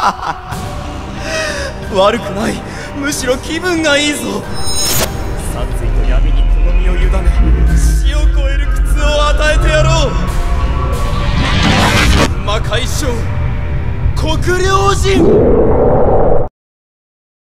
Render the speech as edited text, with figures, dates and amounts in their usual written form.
悪くない、むしろ気分がいいぞ。殺意と闇にこの身を委ね、死を超える苦痛を与えてやろう。魔界将国領人。